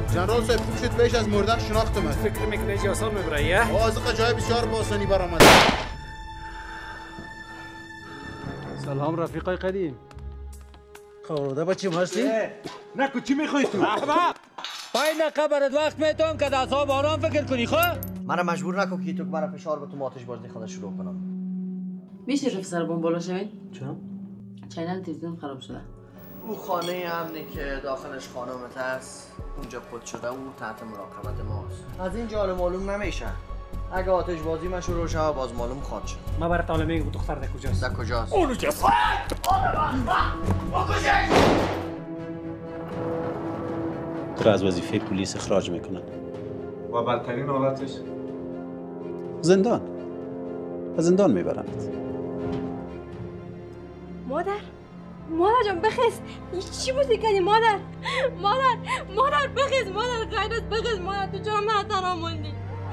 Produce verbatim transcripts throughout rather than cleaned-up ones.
جنرال صاحب خوب شد پیش از مردن شناختم. فکر میکنه چه آسان میبره یه؟ آزق جای بسیار با آسانی برآمد. سلام رفیقای قدیم. خورده بچه مرسی؟ نکو چی میخوای تو؟ پایین قبرت وقت میتون که دست ها باران فکر کنی خواه؟ من مجبور نکن که تو که مرا فشار به تو آتش بازی خود شروع کنم. میشه رفت سر بوم بالا شوید؟ چرا؟ چینل تلویزیون خراب شده. او خانه امنی که داخلش خانومت هست اونجا پد شده او تحت مراقبت ماست. از این جال معلوم نمیشه. اگه آتش بازی من شروع شود باز معلوم خواهد شد. ما برات حالا میگم دختر در کجاست؟ در کجاست؟ اونجاست. تو را از وظیفه پلیس اخراج میکنن. و بدترین حالتش؟ زندان. از زندان میبرند. مادر مادر جان بخیز. چی بودی کنی مادر؟ مادر مادر بخیز مادر غیرت بخیز مادر تو چرا من تنها موندی؟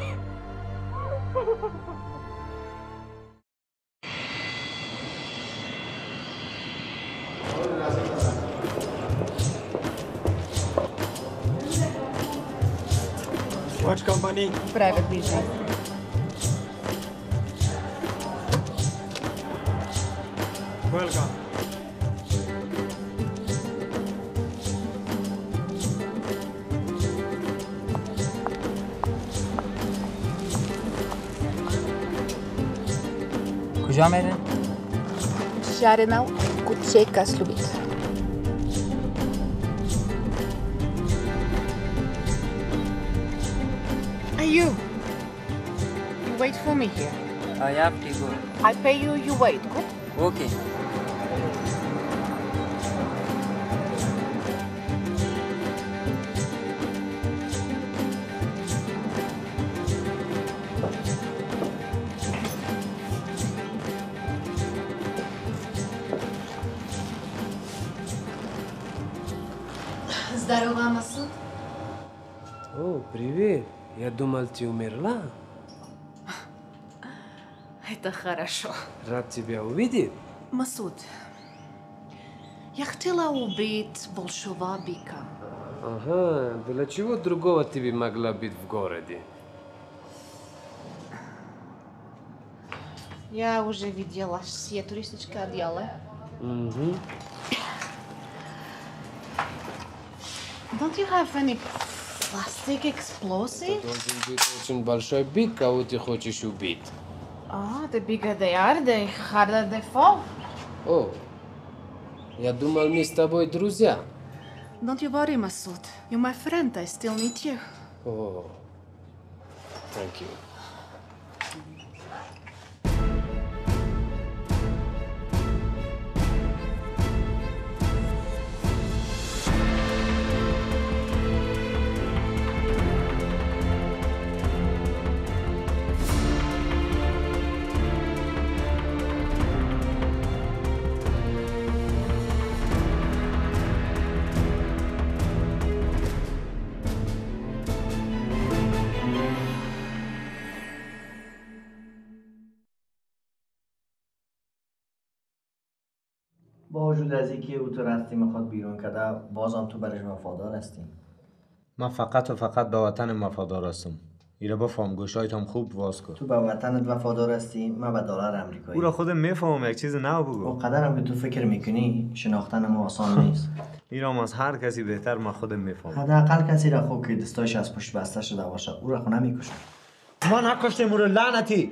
Watch company? Private business. Welcome. کجا میرین؟ شهر نو کوچه کسلوبیت. You. You wait for me here. I have to go. I pay you, you wait, go? Okay. Здорово, Масуд. О, привет. Я думал, ты умерла. Это хорошо. Рад тебя увидеть. Масуд, я хотела убить большевика. Ага, для чего другого тебе могла быть в городе? Я уже видела все туристические отделы. Угу. Don't you have any plastic explosives? Должен быть очень большой бит, кого ты хочешь убить. Ah, the bigger they are, the harder they fall. О, я думал, мы с тобой друзья. Don't you worry, Masood. You're my friend. I still need you. О, thank you. با وجود از اینکه او تو رفتی میخواد بیرون کده بازم تو برش وفادار هستی. من فقط و فقط به وطن وفادار هستم. ایره با فهم گوشایت هم خوب واز کن. تو به وطنت وفادار هستی، من به دلار امریکایی. او را خودم میفهمم، یک چیز نو بگو. و قدرم که تو فکر میکنی شناختن ما آسان نیست. ایرام از هر کسی بهتر من خودم میفهمم. حداقل کسی را خوب که دستایش از پشت بسته شده باشه او را خو نمیکشه. ما نکشتیم او را، لعنتی.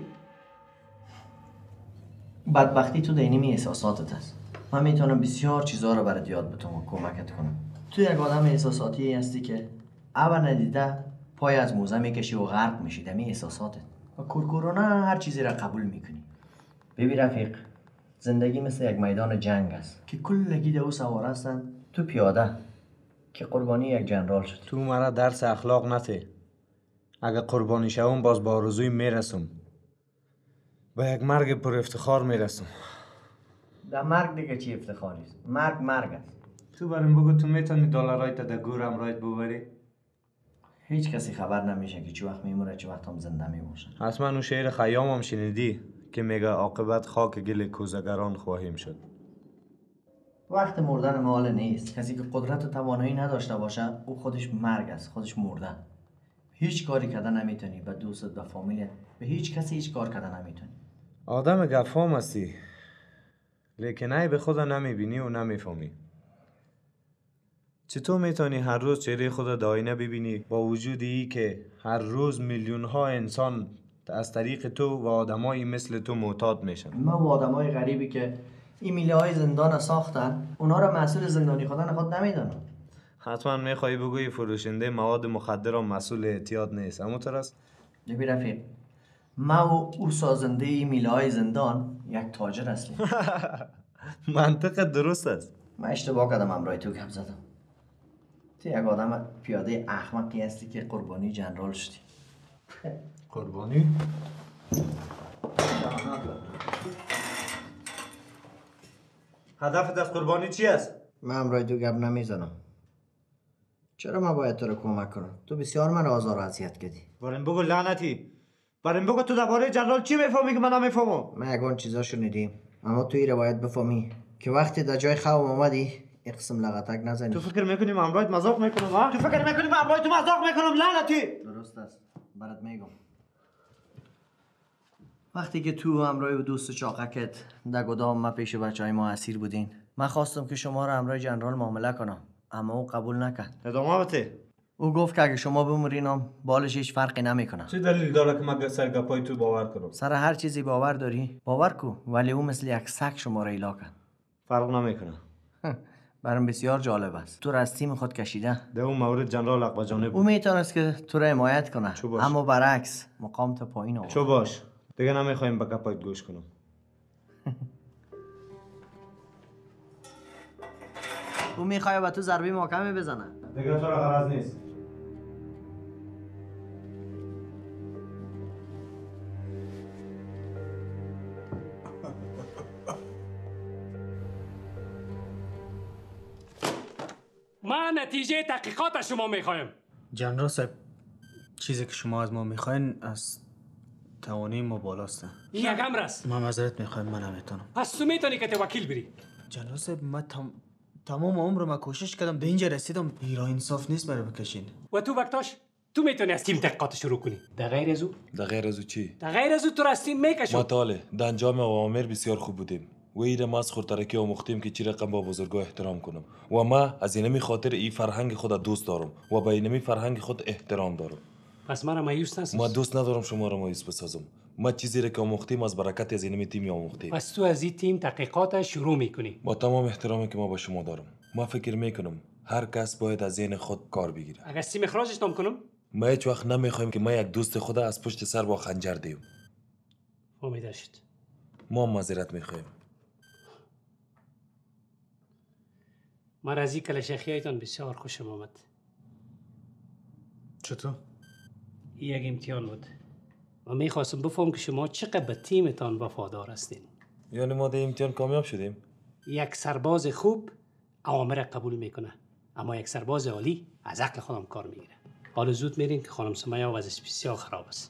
بدبختی تو دینی احساساتت است. من میتونم بسیار چیزها رو برات یاد بتونم و کمکت کنم. تو یک آدم احساساتی هستی که اول ندیده پای از موزه میکشی و غرق میشی دمی احساساتت و کورکورانه هر چیزی را قبول میکنی. ببین رفیق، زندگی مثل یک میدان جنگ است که کلگی دو سوار هستن، تو پیاده که قربانی یک جنرال شد. تو مرا درس اخلاق نته. اگه قربانی شوم باز با آرزوی میرسم. با یک مرگ پر افتخار میرسم. در مرگ دیگه چی افتخاری است؟ مرگ مرگ است. تو برام بگو تو میتونی دلارایت در گورم رایت ببری؟ هیچ کسی خبر نمیشه که چه وقت میموره چه وقت هم زنده میباشه. حتما اون شعر خیام هم شنیدی که میگه عاقبت خاک گل کوزگران خواهیم شد. وقت مردن مال نیست. کسی که قدرت و توانایی نداشته باشه او خودش مرگ است، خودش مرده. هیچ کاری کردن نمیتونی به دوستت و فامیلت، به هیچ کسی هیچ کار کردن نمیتونی. آدم گفام هستی، لیکن ای به خدا نمیبینی و نمیفهمی. چطور میتونی هر روز چهره خود در آینه ببینی با وجود ای که هر روز میلیون ها انسان از طریق تو و آدمایی مثل تو معتاد میشن؟ ما و آدمای غریبی که این میله های زندان ساختن اونا را مسئول زندانی خودن خود نمیدونن. حتما میخوایی بگویی فروشنده مواد مخدر و مسئول اعتیاد نیست، همونطور است؟ نبی رفیق، ما و او سازنده این میله های زندان یک تاجر هستیم. منطق درست است. من اشتباه کردم امرای تو گپ زدم. تو یک آدم پیاده احمقی هستی که قربانی جنرال شدی. قربانی؟ هدفت از قربانی چی است؟ من امرای تو گپ نمیزنم. چرا من باید تو رو کمک کنم؟ تو بسیار من آزار و اذیت کردی. بریم بگو لعنتی. بریم بگو تو درباره جنرال چی میفهمی که من نمیفهمم؟ من یگان چیزا شنیدیم، اما تو این باید بفهمی که وقتی در جای خواب اومدی یک قسم لغتک نزنی. تو فکر میکنی من امرایت مذاق میکنم ها؟ تو فکر میکنی من امرایت مذاق میکنم لعنتی؟ درست است، برات میگم. وقتی که تو همراه دوست چاقکت در گدام ما پیش بچهای ما اسیر بودین، من خواستم که شما رو همراه جنرال معامله کنم، اما او قبول نکرد. ادامه بده. او گفت که اگه شما بمرینم بالش هیچ فرقی نمیکنه. چه دلیل داره که من سر گپای تو باور کنم؟ سر هر چیزی باور داری؟ باور کو، ولی او مثل یک سگ شما رو ایلا کرد. فرق نمیکنه. برام بسیار جالب است. تو را از تیم خود کشیده. در اون مورد جنرال عقب جانب او میتونست که تو را حمایت کنه، باش. اما برعکس مقام تا پایین آورد. چو باش. دیگه نمیخوایم به گپایت گوش کنم. او میخواد به تو ضربه محکمی بزنه. دیگه تو را غرض نیست. ما نتیجه تحقیقات از شما میخوایم. جنرال صاحب، چیزی که شما از ما میخواین از توانایی ما بالاست. این یک امر است. من معذرت میخوایم، من نمیتونم. پس تو میتونی که تو وکیل بری. جنرال صاحب، من تم... تمام عمر من کوشش کردم به اینجا رسیدم. ایران انصاف نیست برای بکشین. و تو وقتاش تو میتونی از تیم تحقیقات شروع کنی. در غیر از او در غیر از او چی؟ در غیر از او تو را از تیم میکشم. ما تاله در انجام اوامر بسیار خوب بودیم و ایره ما از خورترکی آموختیم که چی رقم با بزرگا احترام کنم و ما از اینمی خاطر ای فرهنگ خود دوست دارم و به اینمی فرهنگ خود احترام دارم. پس من مایوس نساز. ما دوست ندارم شما را مایوس بسازم. ما چیزی را که آموختیم از برکت از اینمی تیم آموختیم. پس تو از این تیم تحقیقات شروع میکنی. با تمام احترامی که ما به شما دارم، ما فکر میکنم هر کس باید از ذهن خود کار بگیره. اگر تیم اخراجش نام کنم، ما هیچ وقت نمیخوایم که ما یک دوست خود از پشت سر با خنجر دیم. فهمیده شد. ما معذرت میخوایم. من از این کلشخیایتان بسیار خوشم آمد. چطور؟ این یک امتحان بود و میخواستم بفهم که شما چقدر به تیمتان وفادار هستین. یعنی ما در امتحان کامیاب شدیم؟ یک سرباز خوب اوامر قبول میکنه، اما یک سرباز عالی از عقل خودم کار میگیره. حالا زود میرین که خانم سمیه وضعش بسیار خراب است.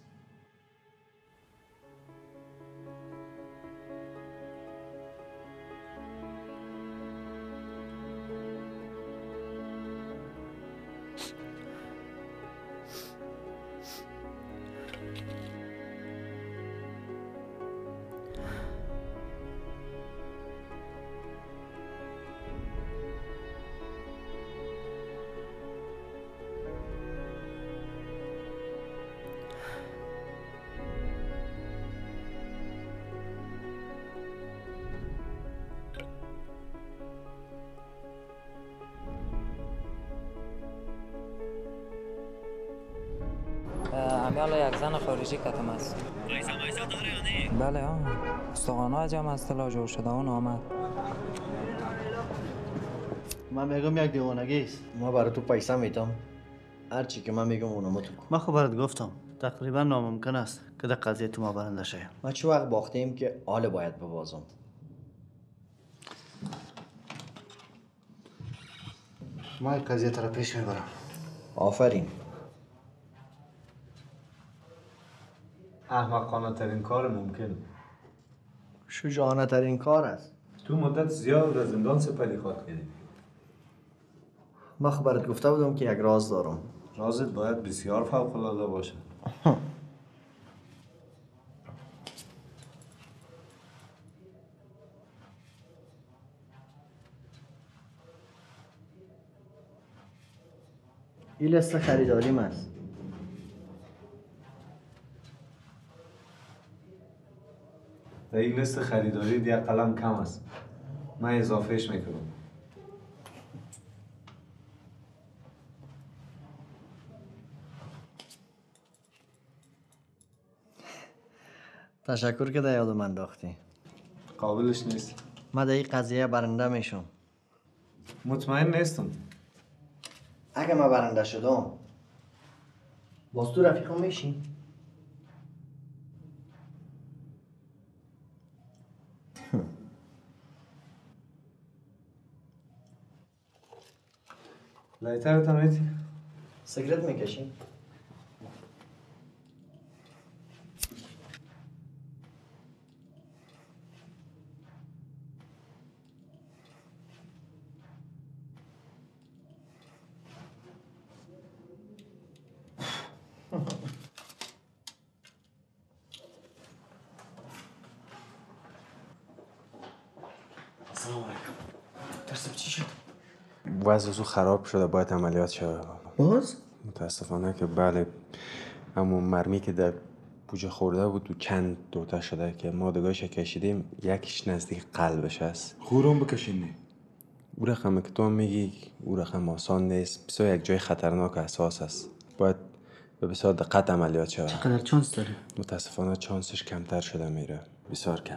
امیال یک زن خارجی کتم است. وایسا وایسا داره یا نه؟ بله ها، استخوان‌ها از جمع از طلا جور شده اون آمد. من میگم یک دیوانگی است. ما برای تو پیسه میدم، هر چی که من میگم اونم تو کن. من خب برات گفتم تقریبا ناممکن است که در قضیه تو ما برنده شیم. ما چه وقت باختیم که حال باید ببازم. ما این قضیه را پیش میبرم. آفرین. احمقانه ترین کار ممکن. شجاعانه ترین کار است. تو مدت زیاد در زندان سپری خواد کردی. ما خبرت گفته بودم که یک راز دارم. رازت باید بسیار فوق العاده باشه. این لیست خریداریم است. در این لیست خریداری دیگه قلم کم است. من اضافهش میکنم. تشکر که در یادم انداختی. قابلش نیست. من در این قضیه برنده میشم. مطمئن نیستم. اگه من برنده شدم باز تو رفیقم میشی؟ لایتر تمیتی؟ سیگرت میکشی؟ سلام علیکم. درستم چی شد؟ وضع او خراب شده، باید عملیات شود. باز؟ متاسفانه که بله، اما مرمی که در بوجه خورده بود و چند دوتا شده که ما دگاهش کشیدیم، یکیش نزدیک قلبش هست. خورم بکشینی. او رقم که تو میگی او رقم آسان نیست، بسیار یک جای خطرناک حساس است. باید به بسیار دقت عملیات شود. چقدر چانس داره؟ متاسفانه چانسش کمتر شده میره، بسیار کم.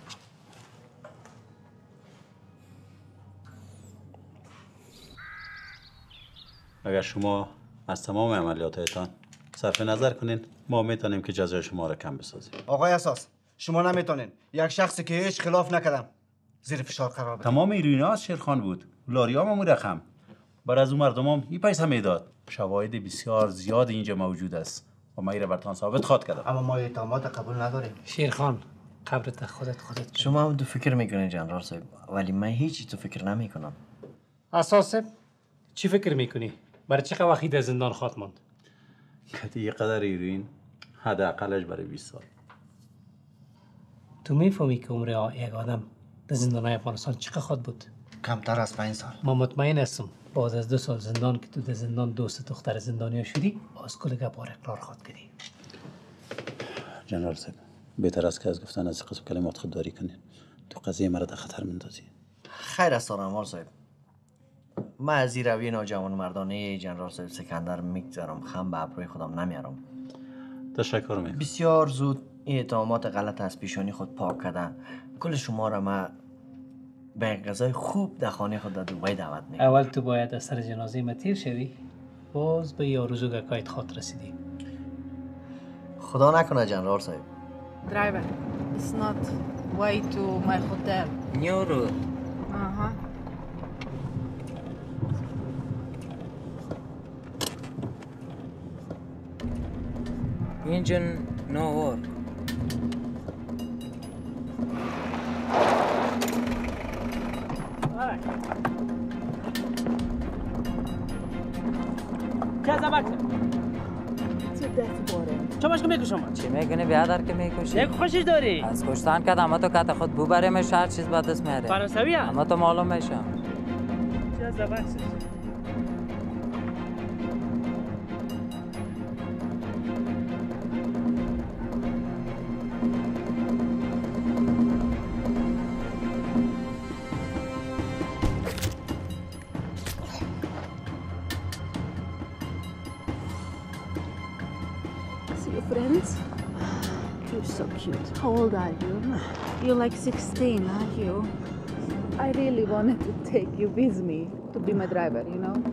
اگر شما از تمام عملیاتتان صرف نظر کنین، ما میتونیم که جزای شما را کم بسازیم. آقای اساس، شما نمیتونین یک شخصی که هیچ خلاف نکردم زیر فشار قرار بدین. تمام ایروینا از شیرخان بود. لاریام هم رقم. بر از اون مردمام این پیسه میداد. شواهد بسیار زیاد اینجا موجود است و ما ایره برتان ثابت خواد کردم. اما ما اتهامات قبول نداریم. شیرخان، قبرت خودت خودت. شما هم تو فکر میکنین جنرال صاحب، ولی من هیچی تو فکر نمیکنم. اساسه چی فکر میکنی؟ برای چه وقتی در زندان خواهد ماند؟ که یه قدر ایروین حداقلش برای بیست سال. تو میفهمی که عمر یک آدم در زندانهای افغانستان چقدر خواهد بود؟ کمتر از پنج سال. ما مطمئن هستم بعد از دو سال زندان که تو در زندان دوست دختر زندانیا شدی، باز کل گپار اقرار خواهد کردی. جنرال صاحب، بهتر است که از گفتن از قسم کلمات خودداری کنین. تو قضیه مرا در خطر مندازی. خیر است آرامال صاحب. من از این روی ناجوان مردانه جنرال صاحب سکندر میگذارم، خم به ابروی خودم نمیارم. تشکر میکنم. بسیار زود این اتهامات غلط از پیشانی خود پاک کردن. کل شما را من به یک غذای خوب در خانه خود در دوبای دعوت میکنم. اول تو باید از سر جنازه ما تیر شوی، باز به یاروزو گکایت خاط رسیدی. خدا نکنه جنرال صاحب. Driver, it's not way to my hotel. New route. Uh-huh. Engine no work. چه زبک؟ چه دست باره؟ چه باشکو میکشم؟ چی میکنی بیادر که میکشی؟ یک خوشش داری؟ از کشتن که اما تو کت خود بو بریمش هر چیز به دست میاره. فرانسوی هم؟ اما تو معلوم میشم. چه زبک؟ Friends? You're so cute. How old are you? You're like sixteen, aren't you? I really wanted to take you with me to be my driver, you know?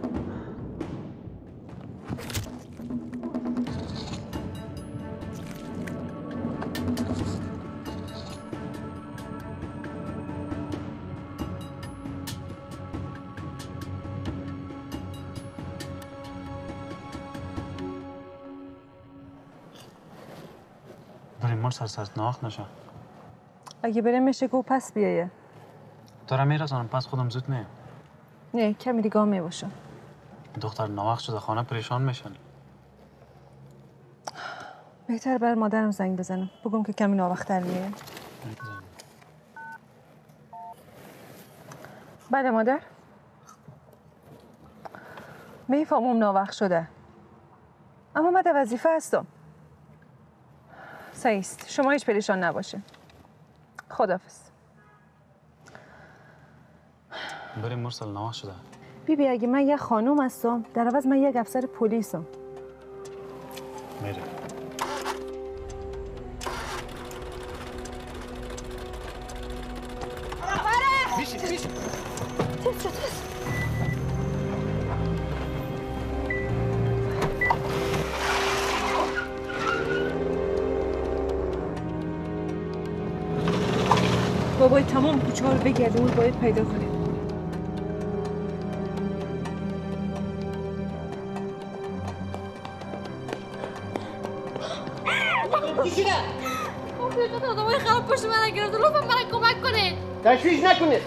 بریم ما سرسرناک نشه. اگه بریم میشه گو پس بیایه. دارم میرسانم پس خودم زود میام. نه کمی دیگه هم میباشم. دختر ناوقت شده خانه پریشان میشن. بهتر بر مادرم زنگ بزنم بگم که کمی ناوقت‌تر میاد. بله مادر. میفهمم ناوقت شده. اما من در وظیفه هستم. سعیست شما هیچ پریشان نباشه. خداحافظ. بریم مرسل ناوقت شده. بی بی اگه من یه خانوم هستم در عوض من یک افسر پلیسم. میره. میشه میشه. تیز شد تیز. بابای تمام کوچه ها رو بگرده اون باید پیدا کنیم. چی شده؟ اون پیوچه تا آدمای خراب پشت من گرفت لطفا من کمک کنید. تشویش نکنید.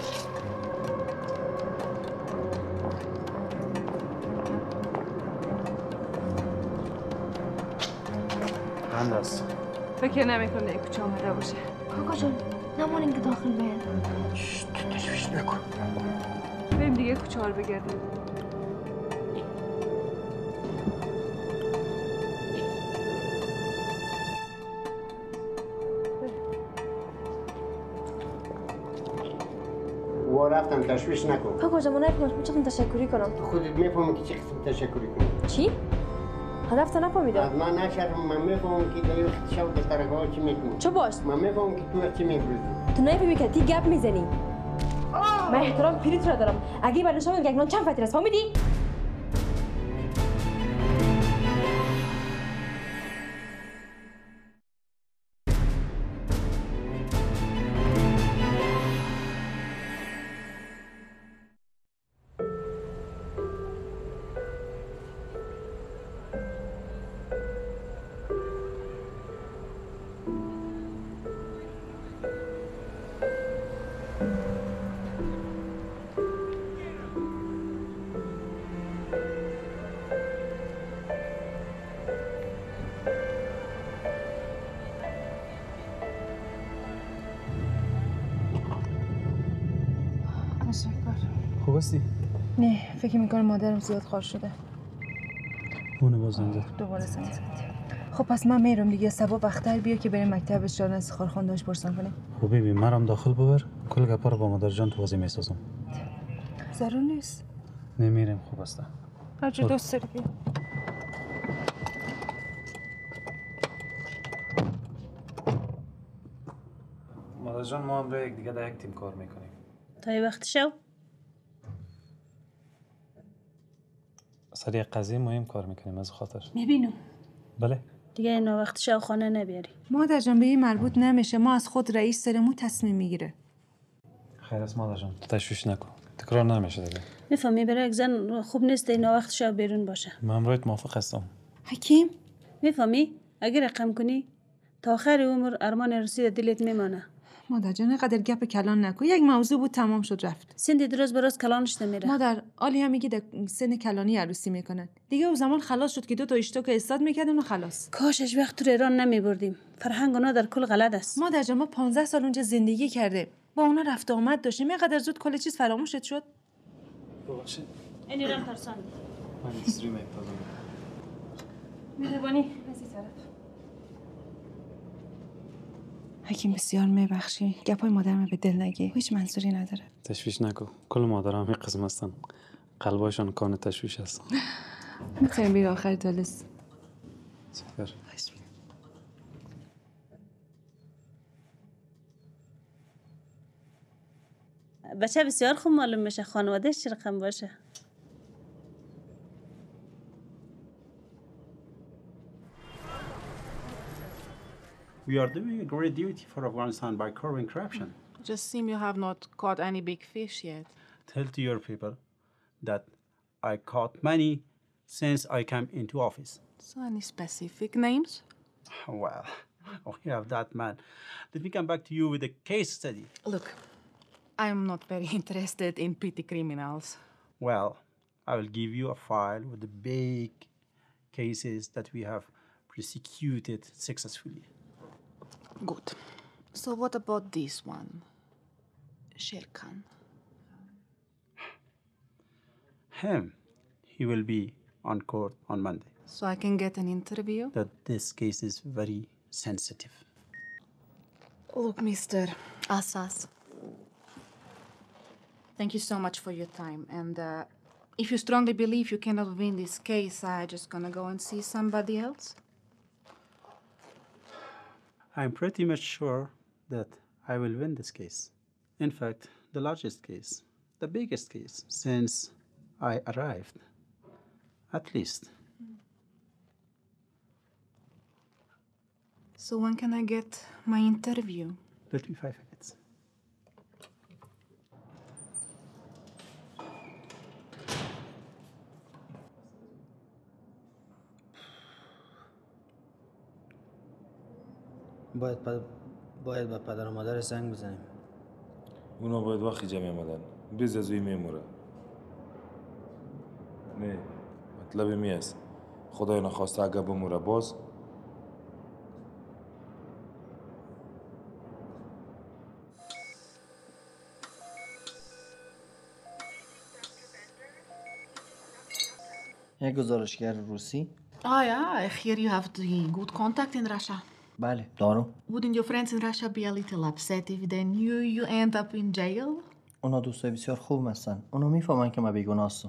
بند است. فکر نمیکنه کوچه آمده باشه. کاکا جون نمانیم که داخل بیاد. شت تشویش نکن. بریم دیگه کوچه ها رو بگردیم. و رفتم تشویش نکن. کاکا جون من نمی‌تونم چقدر تشکری کنم. خودت میفهمی که چه قسم تشکری کنی. چی؟ هدف تا نفهمیدم. از من نشرم من میفهمم که در وقت شب در ترگاه چی میکنی. چه باش؟ من میفهمم که تو وقت چی میگویی. تو نمی‌فهمی که تی گپ میزنی. من احترام پیریت را دارم. اگه بعد شما میگن چند فتیر است فهمیدی؟ خوب هستی؟ نه فکر میکنم مادرم زیاد خار شده. اونو باز زنده. دوباره زنگ زد. خب پس من میرم دیگه صبح وقت‌تر بیا که بریم مکتب شارن از خارخوانده‌اش پرسان کنیم. خب ببین منم داخل ببر. کل گپا رو با مادر جان تو واضح میسازم. ضرور نیست. نمیریم خوب است. هر چی دوست داری بیا. مادر جان ما هم روی یک دیگه در یک تیم کار میکنیم. تا یه وقت شو؟ سر یک قضیه مهم کار میکنیم از خاطر. میبینم. بله. دیگه اینا وقت شو خانه نبیاری. مادر جان به این مربوط نمیشه. ما از خود رئیس سرمون تصمیم میگیره. خیر است مادر جان. تشویش نکن. تکرار نمیشه دیگه. میفهمی برای یک زن خوب نیست اینا وقت شو بیرون باشه. من رویت موافق هستم. حکیم میفهمی؟ اگر رقم کنی تا آخر عمر ارمان رسید دلت میمانه. مادر جان اینقدر گپ کلان نکن. یک موضوع بود تمام شد رفت. سندی درست براست کلانش نمیره. مادر عالی هم میگه در سن کلانی عروسی میکنن. دیگه اون زمان خلاص شد که دو تا اشتاک استاد میکردن و خلاص. کاشش وقت تو ایران نمیبردیم. فرهنگ اونا در کل غلط است. مادر جان ما پانزده سال اونجا زندگی کرده. با اونا رفت و آمد داشتیم. اینقدر زود کل چیز فراموشت شد. ببخشید. این ایران ترسان. من استری میپذیرم. مهربانی از این طرف. حکیم بسیار میبخشی. گپای مادرم به دل نگی. هیچ منظوری نداره. تشویش نکن. کل مادرام این قسم هستن. قلبایشان کان تشویش هستن. میتونیم بیر آخر دلست. سپر. بچه بسیار خوب معلوم میشه خانوادهش چه رقم باشه. We are doing a great duty for Afghanistan by curbing corruption. Just seem you have not caught any big fish yet. Tell to your people that I caught many since I came into office. So any specific names? Well, we have that man. Let me come back to you with a case study. Look, I'm not very interested in petty criminals. Well, I will give you a file with the big cases that we have prosecuted successfully. Good. So what about this one? Sher Khan. Him, he will be on court on Monday. So I can get an interview? That this case is very sensitive. Look, Mister Assas. Thank you so much for your time. And uh, if you strongly believe you cannot win this case, I'm just gonna go and see somebody else. I'm pretty much sure that I will win this case. In fact, the largest case, the biggest case since I arrived, at least. So when can I get my interview? thirty-five minutes. باید پد... باید به پدر و مادر زنگ بزنیم. اونا باید وقتی جمع آمدن بیز از اوی میموره. نه مطلب می است خدای نخواسته اگه بموره باز یک گزارشگر روسی؟ Oh yeah, I hear you have the good contact in Russia. بله دارم. Wouldn't your friends in Russia be a little upset if they knew you end up in jail? اونا دوستای بسیار خوب هستن. اونا میفهمن که ما بیگناه هستم.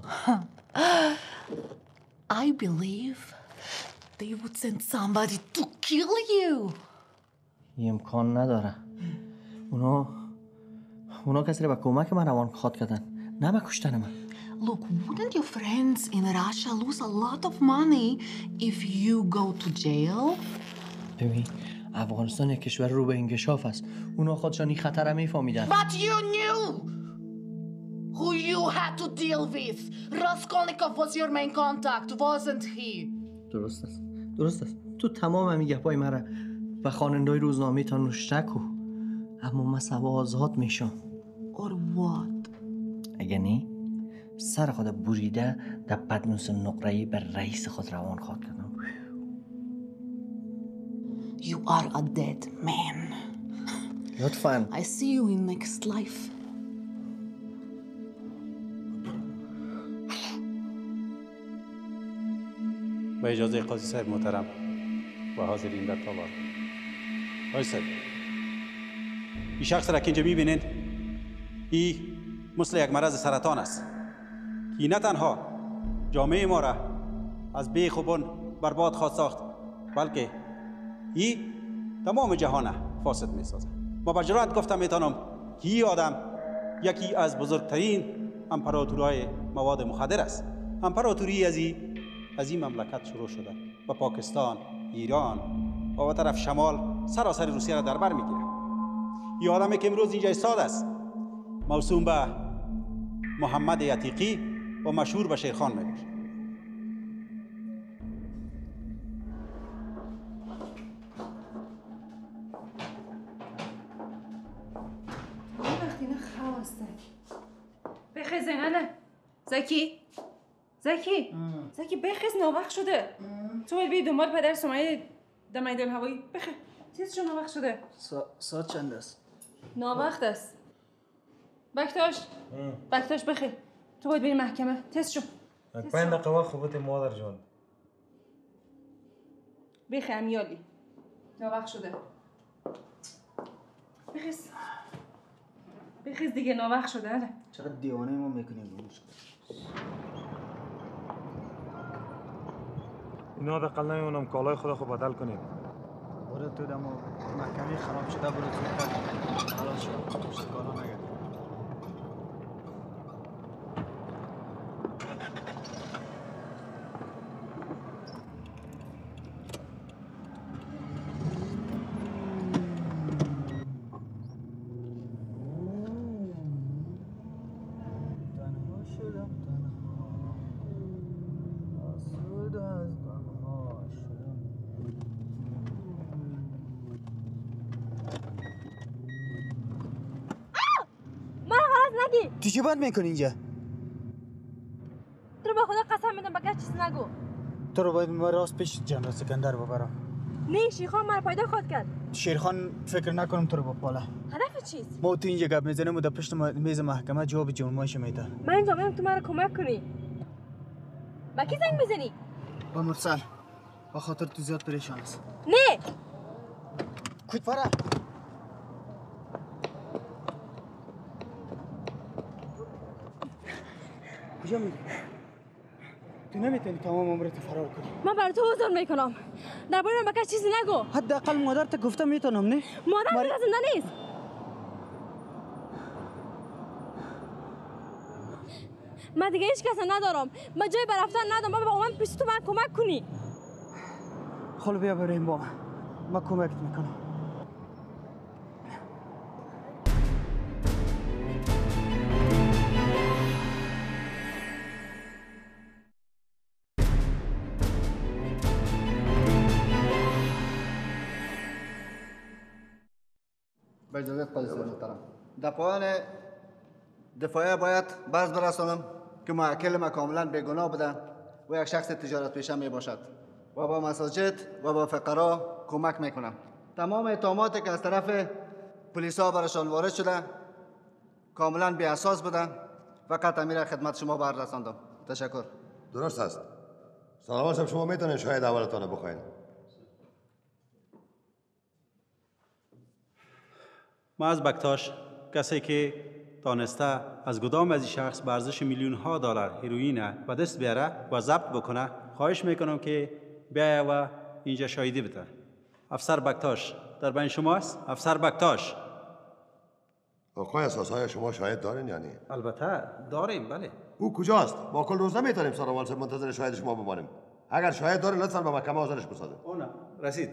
I believe they would send somebody to kill you. این امکان نداره. اونا اونا کسی رو به کمک من روان خواد کردن. نه به کشتن من. Look, wouldn't your friends in Russia lose a lot of money if you go to jail? ببین افغانستان یک کشور رو به انکشاف است. اونا خودشان این خطر رو میفهمیدن. But you knew who you had to deal with. Raskolnikov was your main contact, wasn't he? درست است. درست است. تو تمام همین گپای مرا و خواننده‌های روزنامه تا نوشته کو. اما من سوا آزاد میشم. Or what? اگه نه سر خود بریده در بدنوس نقره‌ای بر رئیس خود روان خواهد کردم. You are a dead man. لطفاً. I see you in next life. با اجازه قاضی صاحب محترم و حاضرین در تالار. قاضی صاحب این شخص را که اینجا میبینین این مثل یک مرض سرطان است که نه تنها جامعه ما را از بیخ و بن برباد خواهد ساخت بلکه این تمام جهان فاسد میسازه. ما بر جرأت گفتم میتونم که این آدم یکی از بزرگترین امپراتورهای مواد مخدر است. امپراتوری از این از این مملکت شروع شده و پاکستان، ایران و به طرف شمال سراسر روسیه را در بر میگیره. این آدمی که امروز اینجا ایستاده است موسوم به محمد عتیقی و مشهور به شیرخان میباشه. وقتی نه خواسته بخیز زینانه زکی زکی زکی بخیز ناوقت شده تو باید بید دنبال پدر سمیه در میدان هوایی بخیز تیز شو ناوقت شده ساعت چند است؟ ناوقت است بکتاش بکتاش بخیز تو باید بری محکمه تیز شو پنج دقیقه وقت خوبت مادر جان بخیز امیالی ناوقت شده بخیز بخیز دیگه ناوقت شده هره چقدر دیوانه ما میکنیم روش اینا دقل نمیمونم کالای خدا خود بدل کنیم. برو تو دمو محکمی خراب شده برو تو کار خلاص شد پشت کالا نگرد تو چی باید میکنی اینجا؟ تو رو به خدا قسم میدم بگه چیز نگو. تو رو باید ما راست پیش جنرال سکندر ببرم. نه شیخان مرا پیدا خود کرد. شیرخان فکر نکنم تو رو بپاله. هدف چیست؟ ما تو اینجا گپ میزنیم و در پشت میز محکمه جواب جرمایش میده. من اینجا میام تو مرا کمک کنی. با کی زنگ میزنی؟ با مرسل. با خاطر تو زیاد پریشان است. نه. کوتفره. کجا میری؟ تو نمیتونی تمام عمرت فرار کنی. من برای تو عذر میکنم. درباره من بگه چیزی نگو. حداقل مادرت گفتم میتونم نه؟ مادر مر... زنده نیست. من دیگه هیچ کس ندارم. من جای برفتن ندارم. من به اومد پیش تو من کمک کنی. خاله بیا بریم با من. من کمکت میکنم. با اجازه قاضی محترم، در پایان دفاعیه باید برز برسانم که موکل ما کاملا بیگناه بوده و یک شخص تجارت پیشه می باشد و با مساجد و با فقرا کمک میکنم. تمام اتهاماتی که از طرف پلیس ها برشان وارد شده کاملا بی اساس بوده. فقط امیر خدمت شما بررساندم. تشکر. درست است. سلام شب شما میتونید شاید اولتان بخواین. ما از بکتاش کسی که دانسته از گدام از این شخص به ارزش میلیون ها دلار هیروئین به دست بیاره و ضبط بکنه خواهش میکنم که بیاید و اینجا شاهدی بده. افسر بکتاش در بین شماست؟ افسر بکتاش. آقای اساسهای شما شاهد دارین یا نه؟ البته داریم. بله. او کجاست؟ ما کل روز نمیتونیم سراوال صاحب منتظر شاهد شما بمانیم. اگر شاهد دارین لطفا به محکمه حاضرش بسازید. اون رسید.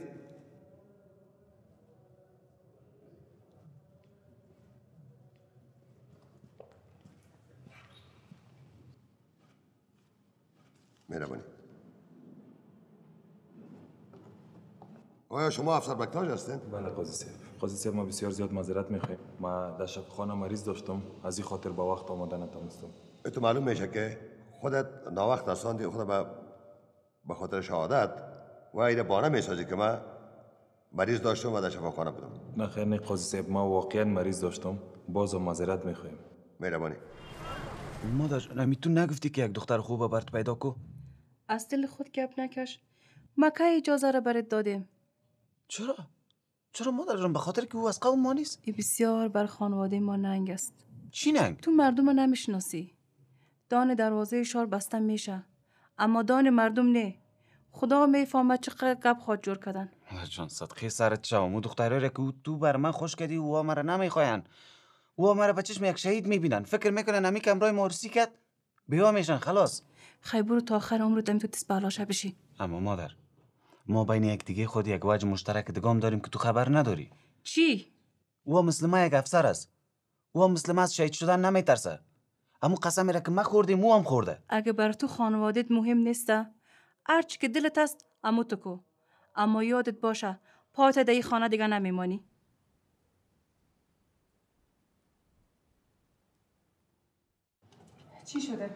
مهربانی. آیا شما افسر بکتاش هستین؟ بله قاضی صاحب. قاضی صاحب ما بسیار زیاد معذرت میخوایم. ما در شب خانه مریض داشتم، از این خاطر با وقت آماده نتونستم. تو معلوم میشه که خودت ناوقت رساندی خود به به خاطر شهادت و ایده بانه میسازی که من مریض داشتم و در شفاخانه بودم. نه خیر نه قاضی صاحب، ما واقعا مریض داشتم. باز معذرت میخوایم. مهربانی. مادر نمی تو نگفتی که یک دختر خوبه برات پیدا کو؟ از دل خود گپ نکش. ما که اجازه را برات دادیم. چرا؟ چرا مادر جان؟ به خاطر که او از قوم ما نیست؟ ای بسیار بر خانواده ما ننگ است. چی ننگ؟ تو مردم رو نمیشناسی. دان دروازه شار بسته میشه، اما دان مردم نه. خدا میفهمه چقدر گپ خود جور کردن. مادر جان صدقه سرت شوم. او دخترایی که او تو بر من خوش کردی او مرا نمیخواین. او مرا به چشم یک شهید میبینن. فکر میکنن همی که امرای مورسی کرد بیا میشن خلاص. خیلی برو تا آخر عمرت دمی تو دست بلاشه بشی. اما مادر ما بین یک دیگه خود یک وجه مشترک دگام داریم که تو خبر نداری. چی؟ او مسلمه یک افسر است. او مسلمه از شهید شدن نمیترسه. اما قسمی را که ما خوردیم او هم خورده. اگه بر تو خانوادت مهم نیسته هرچی که دلت هست امو تو کو. اما یادت باشه پات در این خانه دیگه نمیمانی. چی شده؟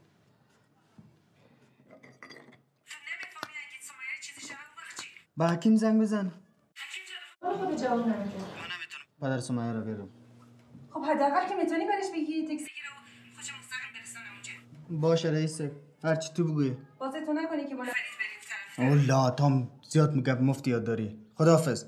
با حکیم زنگ بزن. حکیم خود جواب نمیده. پدر سمیه رو بیارم. خب حداقل که میتونی برش بگی تاکسی گیره و خودش مستقیم برسونه اونجا. باشه رئیس. هرچی تو بگوی. بازه تو نکنی که ما فرید بریم طرف. اولا تام زیاد میگه مفتی یاد داری. خداحافظ.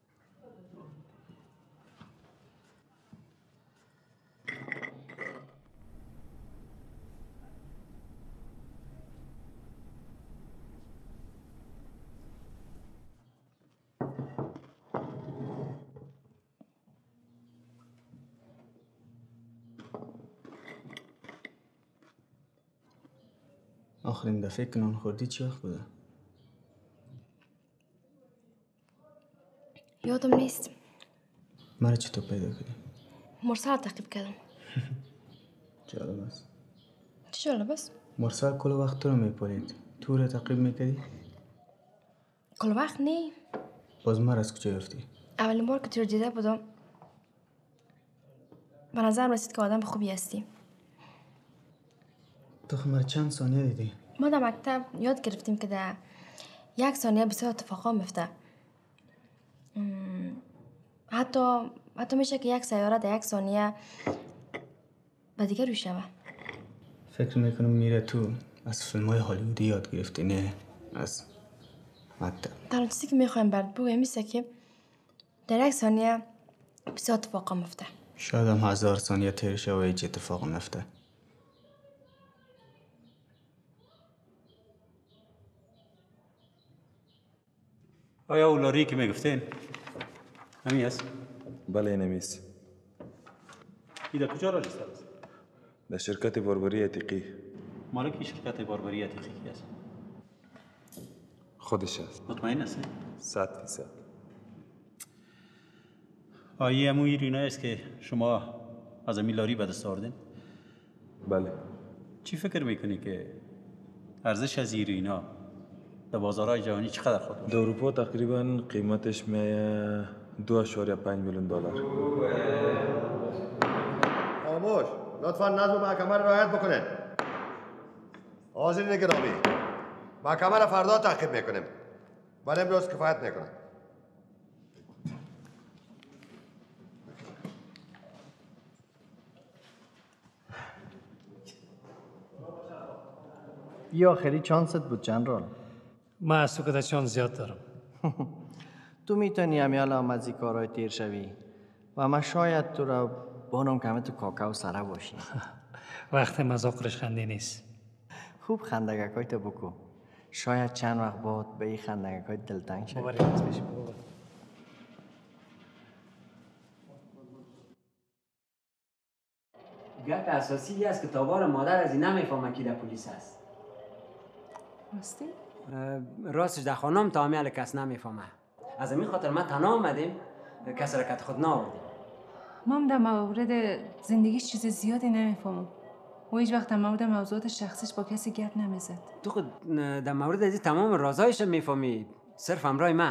آخرین دفعه که نان خوردی چی وقت بوده؟ یادم نیست. مرا چطور پیدا کردی؟ مرسل تعقیب کردم. جالب است. چی جالب است؟ مرسل کل وقت تو رو میپالید. تو رو تعقیب میکردی؟ کل وقت نه. باز مرا از کجا گرفتی؟ اولین بار که تو رو دیده بودم به نظرم رسید که آدم خوبی هستی. تو خمر چند ثانیه دیدی؟ ما در مکتب یاد گرفتیم که در یک ثانیه بسیار اتفاقا میفته. حتی حتی میشه که یک سیاره در یک ثانیه به دیگه روی شوه. فکر میکنم میره تو از فیلم های هالیوودی یاد گرفتی، نه از مکتب. در چیزی که میخوایم برد بگویم میشه که در یک ثانیه بسیار اتفاقا میفته. شاید هم هزار ثانیه تیر شه و هیچ اتفاق نفته. آیا اولاری که میگفتین همین است؟ بله اینمی است. این در کجا راجستر است؟ در شرکت باربری عتیقی. مالک شرکت باربری عتیقی کی است؟ خودش است. مطمئن هستی؟ صد فیصد. آیا همون ایرینایی است که شما از همین لاری به دست آوردین؟ بله. چی فکر میکنی که ارزش از ایرینا در بازارهای جهانی چقدر خواهد بود؟ در اروپا تقریبا قیمتش میایه دو اشاریه پنج میلیون دلار. خاموش، لطفا نظم محکمه را رعایت بکنید. حاضرین گرامی، محکمه را فردا تعقیب میکنیم. ولی امروز کفایت میکنه. یا آخری چانست بود جنرال. من از تو که چانس زیاد دارم. تو میتونی همیال هم از این کارهای تیر شوی و من شاید تو را بانم که همه تو کاکاو سره باشی. وقت مذاکرش خنده نیست. خوب خندگک های تو بکو. شاید چند وقت بعد به این خندگک های دلتنگ شد. باوری از بشی باور. گپ اساسی است که تابار مادر از این نمیفهمه که در پلیس است. راستی؟ راستش در خانم تا همیال کس نمیفهمه. از همین خاطر ما تنها آمدیم کس رکت خود ناوردیم. ما هم در مورد زندگیش چیز زیادی نمیفهمم. و هیچ وقت در مورد موضوعات شخصیش با کسی گپ نمیزد. تو خود در مورد از تمام رازایش میفهمی، صرف همراه من.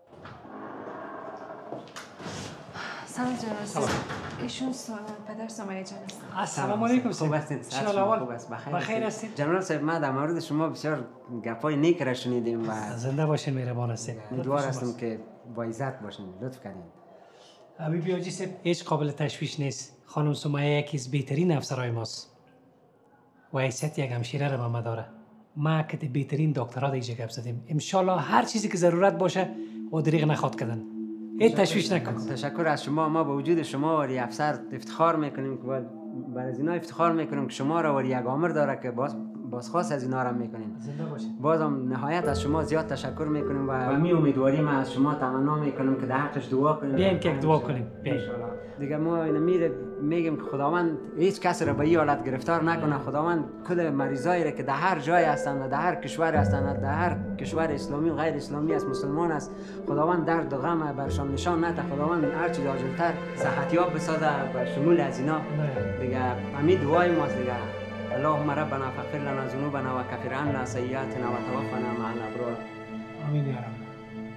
سلام جناب. ایشون پدر سمیه جان هستن. السلام علیکم. خوب هستین؟ خوب است. بخیر هستین؟ جناب صاحب ما در مورد شما بسیار گپای نیک را شنیدیم و زنده باشین، مهربان هستین. امیدوار هستم که با عزت باشین. لطف کردین. حبیبی حاجی صاحب هیچ قابل تشویش نیست. خانم سمیه یکی از بهترین افسرهای ماست. و حیثیت یک همشیره را به ما داره. ما که بهترین دکترها دیگه گپ زدیم. ان شاء الله هر چیزی که ضرورت باشه و دریغ نخواد کردن. هیچ تشویش نکن. تشکر از شما. ما با وجود شما و افسر افتخار میکنیم که بر از اینا افتخار میکنیم که شما را و یک آمر داره که باز بازخواست از اینا را میکنیم. زنده باشید. بازم نهایت از شما زیاد تشکر میکنیم و می امیدواری ما از شما تمنا میکنیم که در حقش دعا کنیم. بیایم که دعا کنیم. بیایم. دیگه ما اینا میره میگیم که خداوند هیچ کسی را به این حالت گرفتار نکنه. خداوند کل مریضایی را که در هر جای هستند و در هر کشور هستند، در هر کشور اسلامی و غیر اسلامی است، مسلمان است، خداوند درد و غم برشان نشان نده. خداوند هر چیز عاجلتر صحتیاب بسازه و شمول از اینا. دیگه همین دعای ماست دیگه. اللهم ربنا فاغفر لنا ذنوبنا وكفر عنا سيئاتنا وتوفنا مع الابرار. آمین یا رب.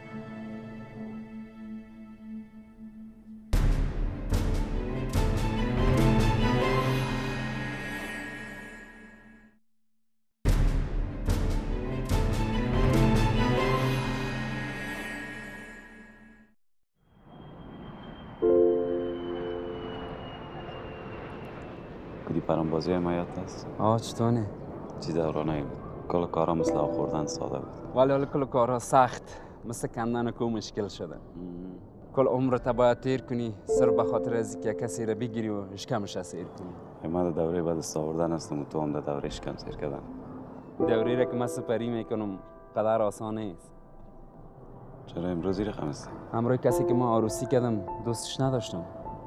کدی پرانبازی ما یاد است؟ آه چطونه؟ چی دورانه بود. کل کارا مثل آوردن ساده بود. ولی حالا کل کارا سخت مثل کندن کو مشکل شده. کل عمرت باید تیر کنی سر به خاطر از که کسی را بگیری و اشکمش اسیر کنی. ما در دوره بعد از آوردن هستم و تو هم در دوره اشکم سیر کردن. دوره را که من سپری میکنم قدر آسان نیست. چرا امروزی رقم است؟ همراه کسی که ما عروسی کردم دوستش نداشتم.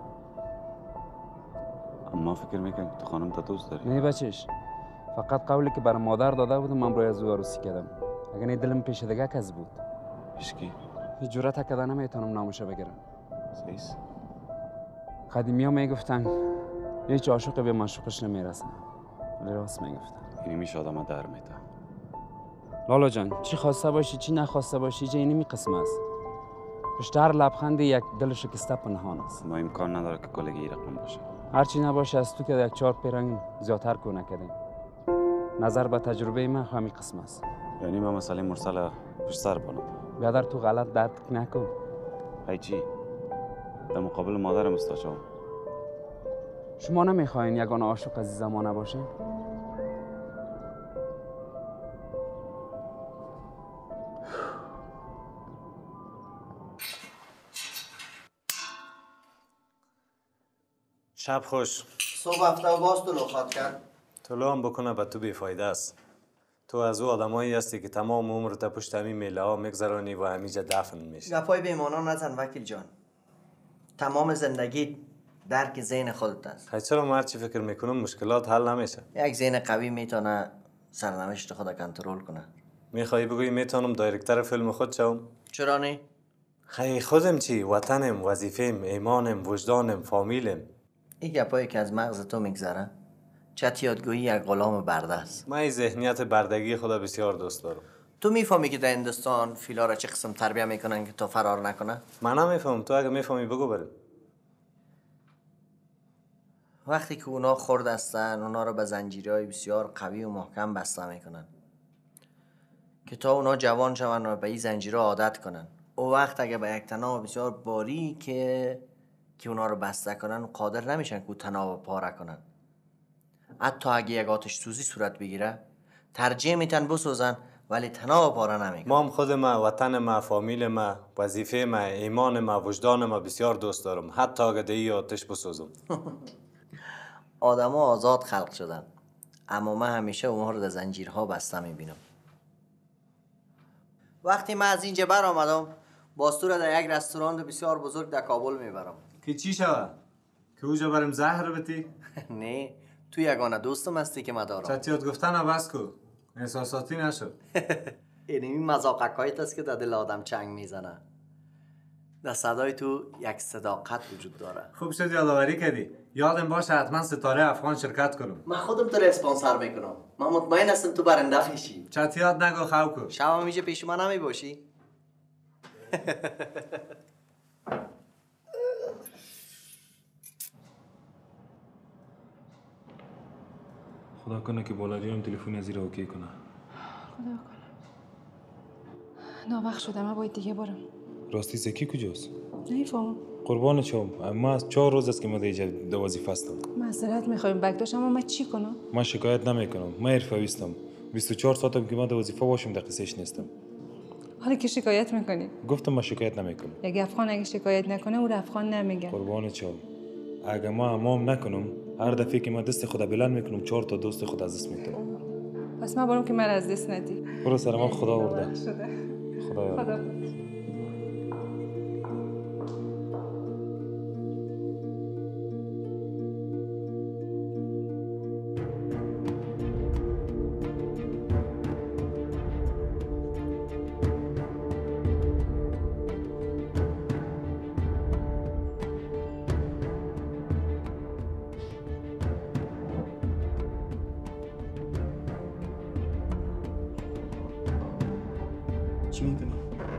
اما فکر میکنم تو خانم تا دوست داری؟ نه بچهش. فقط قولی که برای مادر داده بودم من برای از او عروسی کردم. اگر نه دلم پیش دیگه کس بود. هیچکی؟ هیچ جرأت کردن نمیتونم ناموشه بگیرم. صحیح. قدیمی ها میگفتن هیچ عاشق به معشوقش نمیرسن. ولی راست میگفتن. اینی میشه آدم در میده. لالا جان چی خواسته باشی چی نخواسته باشی جا اینی می قسم است. پشتر لبخند یک دل شکسته پنهان است. ما امکان نداره که کلگی رقم باشه. هرچی نباشه از تو که یک چهار پیرنگ زیادتر کنه کردیم. نظر به تجربه من همین قسم است. یعنی من مسئله مرسل پشت سر بانم. بیادر تو غلط درک نکن. های چی؟ در مقابل مادرم استاشم. شما نمیخواین یگانه عاشق از این زمانه باشین؟ شب خوش. صبح هفته و باز تو لخات کرد. طلوع هم بکنه به تو بیفایده است. تو از او آدمایی هستی که تمام عمرت پشت همین میله ها میگذرانی و همیجا دفن میشی. گپای بیمانا نزن وکیل جان. تمام زندگی درک ذهن خودت است. خیلی چرا ما هرچی فکر میکنم مشکلات حل نمیشه؟ یک ذهن قوی میتونه سرنوشت خود کنترل کنه. میخوایی بگویی میتونم دایرکتر فیلم خود شوم؟ چرا نه؟ خیلی خودم چی؟ وطنم، وظیفم، ایمانم، وجدانم، فامیلم. این گپایی که از مغز تو میگذره چت یادگویی یک غلام برده است. من این ذهنیت بردگی خدا بسیار دوست دارم. تو میفهمی که در هندوستان فیلا را چه قسم تربیت میکنن که تو فرار نکنه؟ من نمیفهم. تو اگه میفهمی بگو بریم. وقتی که اونا خرد هستن اونا رو به زنجیرهای بسیار قوی و محکم بسته میکنن که تا اونا جوان شون و به این زنجیرها عادت کنن. او وقت اگه به یک تناب بسیار باری که که اونا رو بسته کنن قادر نمیشن که تناب پاره کنن. حتی اگه یک آتش سوزی صورت بگیره ترجیح میتن بسوزن ولی تناب پاره نمیکنن. ما هم خود ما، وطن ما، فامیل ما، وظیفه ما، ایمان ما، وجدان ما بسیار دوست دارم، حتی اگه دی آتش بسوزم. آدم ها آزاد خلق شدن اما من همیشه اونها رو در زنجیرها بسته میبینم. وقتی من از اینجا بر آمدم باز تو را در یک رستوران بسیار بزرگ در کابل میبرم. که چی شود؟ که اوجا بریم زهر بتی؟ نه، تو یگانه دوستم هستی که من دارم. چطیات گفتن ها بس کو، احساساتی نشد. این مزاقکایت است که در دل آدم چنگ میزنه. در صدای تو یک صداقت وجود داره. خوب شد یادآوری کردی. یادم باشه حتما ستاره افغان شرکت کنم. من خودم تو رو اسپانسر میکنم. من مطمئن هستم تو برنده میشی. چطیات نگو خوکو. شما میشه پیش من نمی باشی؟ خدا کنه که بالادیام تلفن از زیر اوکی کنه. خدا کنه. ناوقت شده من باید دیگه برم. راستی زکی کجاست؟ نمیفهمم. قربان شما، ما از چهار روز است که ما دیجا دو وظیفه هستم. معذرت میخوایم بگداشت اما من چی کنم؟ من شکایت نمیکنم. من حرفه‌ای هستم. بیست و چهار ساعتم که ما دو وظیفه باشم در قصهش نیستم. حالا که شکایت میکنی؟ گفتم من شکایت نمیکنم. یک افغان اگه شکایت نکنه او افغان نمیگه. قربان شما. اگه ما امام نکنم هر دفعه که من دست خدا بلند میکنم چهار تا دوست خود از دست میتونم. پس من برام که من از دست ندی. برو سر ما خدا ورده. خدا خدا. چی میکنی؟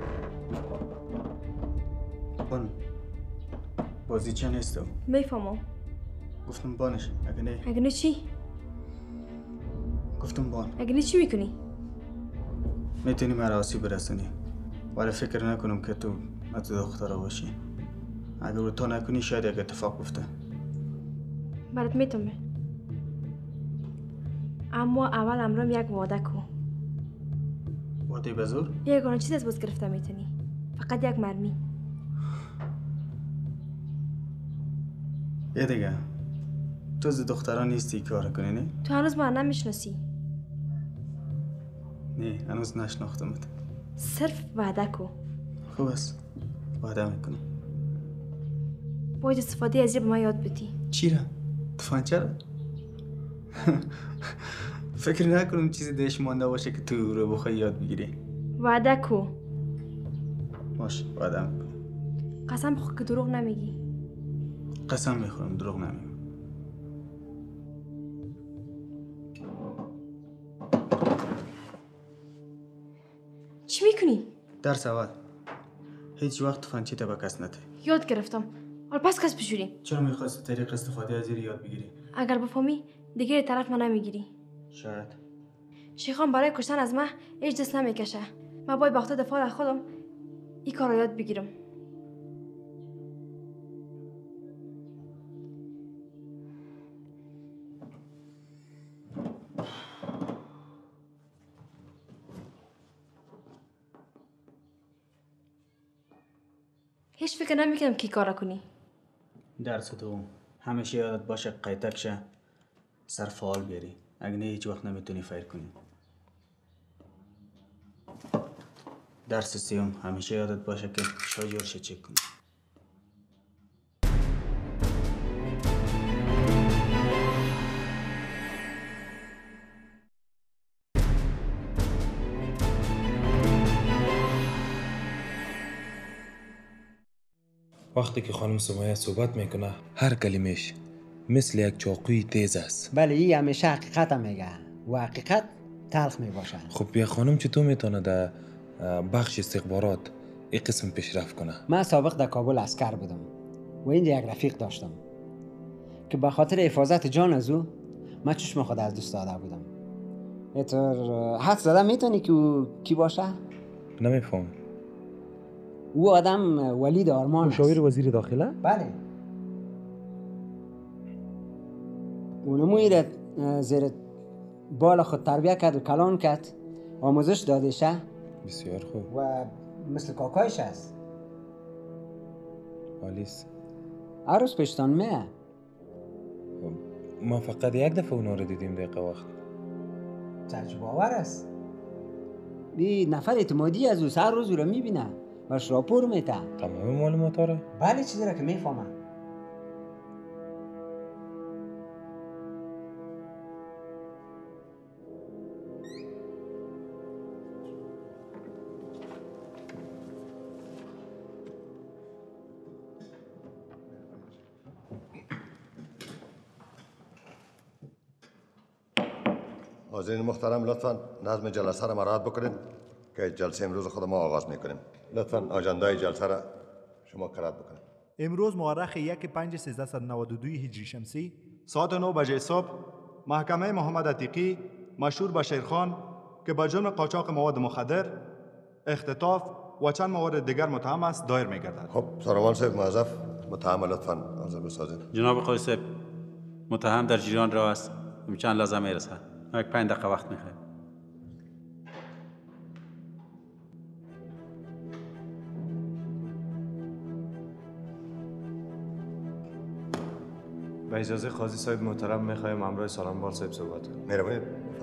بان بازی چه نیستم؟ میفهمم. گفتم بانش اگه نه اگه نه چی؟ گفتم بان اگه نه چی میکنی؟ میتونی مرا آسیب برسونی ولی فکر نکنم که تو از دخترها باشی. اگه رو تو نکنی شاید یک اتفاق بفته. برات میتونم اما اول امرم یک وعده کن. وعده بزرگ؟ یگانه چیز از باز گرفته میتونی، فقط یک مرمی. یه دیگه تو از دختران نیستی کار کنی نه؟ تو هنوز من نمیشناسی. نه هنوز نشناختمت. صرف وعده کن. خوب است وعده میکنم. باید استفاده از به من یاد بدی. چی را؟ تفنگچه را؟ فکر نکنم چیزی دلش مانده باشه که تو رو بخوای یاد بگیری. وعده کو. باشه وعده میکنم. قسم بخور که دروغ نمیگی. قسم میخورم دروغ نمیگم. چی میکنی؟ درس اول هیچ وقت تفنگچه تا به کس نده. یاد گرفتم. حالا پس کس بشوریم. چرا میخواستی طریق استفاده از این یاد بگیری؟ اگر بفهمی دیگه طرف ما نمیگیری. شاید شیخان برای کشتن از من هیچ دست نمیکشه. من باید وقتا دفاع از خودم این کار رو یاد بگیرم. هیچ فکر نمیکنم کی کار کنی. درس تو همیشه یادت باشه قیتک شه سر فعال بیاری. اگه نه هیچ وقت نمیتونی فیر کنی. درس سیوم همیشه یادت باشه که شاجورش چک کنی. وقتی که خانم سمیه صحبت میکنه هر کلمش مثل یک چاقوی تیز است. بله این همیشه حقیقت هم میگه و حقیقت تلخ میباشه. خب بیا خانم چطور میتونه در بخش استخبارات این قسم پیشرفت کنه؟ من سابق در کابل عسکر بودم و اینجا یک رفیق داشتم که به خاطر حفاظت جان از او من چشم خود از دست داده بودم. اینطور حد زده میتونی که او کی باشه؟ نمیفهم. او آدم ولید آرمان است. مشاور وزیر داخله؟ بله. اونمو ایره زیر بال خود تربیه کرد و کلان کرد، آموزش داده شه. بسیار خوب. و مثل کاکایش است. عالیست. هر روز پشتان میه. ما فقط یک دفعه اونا رو دیدیم دقیقه وقت. تعجب آور است. بی نفر اعتمادی از او هر روز او رو میبینه باش راپور میته. تمام معلومات ها رو؟ بله چیزی را که میفهمم. حاضرین محترم لطفاً نظم جلسه را مراعات بکنید که جلسه امروز خود ما آغاز میکنیم. لطفاً آجندای جلسه را شما قرائت بکنید. امروز مورخ یک پنج سیزده و نود و دو هجری شمسی ساعت نه بجه صبح محکمه محمد عتیقی مشهور به شیرخان که به جرم قاچاق مواد مخدر، اختطاف و چند موارد دیگر متهم است دایر میگردد. خب سروان صاحب موظف متهم لطفاً حاضر بسازید. جناب قاضی صاحب متهم در جریان راه است. چند لحظه میرسه. یک پنج دقیقه وقت میخواد. با اجازه قاضی صاحب محترم میخوایم همراه سالنبار صاحب صحبت کنیم. مهربانی.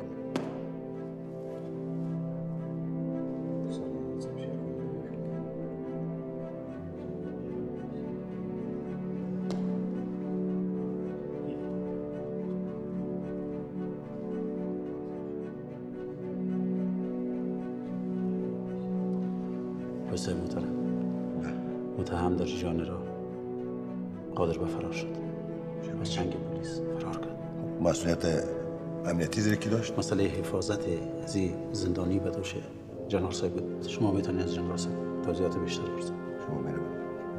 قاضی محترم متهم در جریان راه قادر به فرار شد. از چنگ پلیس فرار کرد. مسئولیت امنیتی زیر کی داشت؟ مسئله حفاظت از زندانی به دوش جنرال صاحب بود. شما میتونید از جنرال صاحب توضیحات بیشتر بپرسید. شما مهربانی.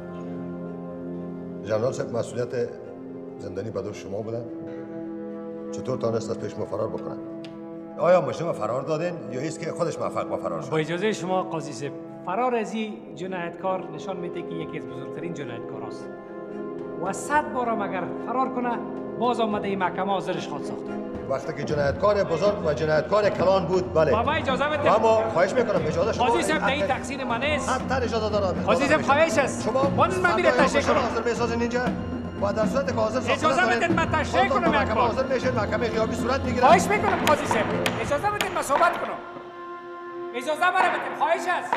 جنرال صاحب مسئولیت زندانی به دوش شما بودن؟ چطور تانست از پیش ما فرار بکنن؟ آیا مجرم فرار دادن یا ایست که خودش موفق به فرار شد؟ با اجازه شما قاضی صاحب، فرار از این جنایتکار نشان میده که یکی از بزرگترین جنایتکار است و صد بار هم اگر فرار کنه باز آمده این محکمه حاضرش خواهد ساخت. وقتی که جنایتکار بزرگ و جنایتکار کلان بود بله. بابا اجازه بده. اما خواهش میکنم اجازه شما. قاضی صاحب این تقصیر من است. حتی اجازه دارم. قاضی صاحب خواهش است. شما باز من میره تشریح کنم. حاضر بسازین اینجا. و در صورت که حاضر اجازه بدید من تشریح کنم یک بار. حاضر میشین محکمه غیابی صورت میگیره. خواهش میکنم قاضی صاحب. اجازه بدید من صحبت کنم. اجازه برای بدید. خواهش است.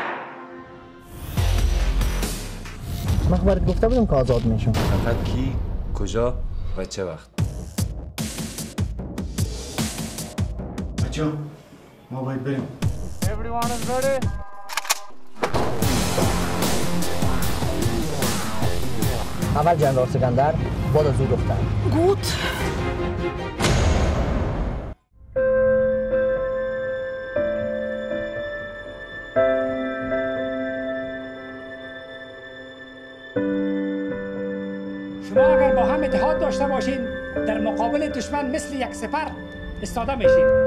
من خبرت گفته بودم که آزاد میشم. فقط کی، کجا و چه وقت؟ بچه ما باید بریم. Everyone is ready? اول جنرال سکندر، بعد از او دختر. گوت شما اگر با هم اتحاد داشته باشین در مقابل دشمن مثل یک سپر استاده میشین.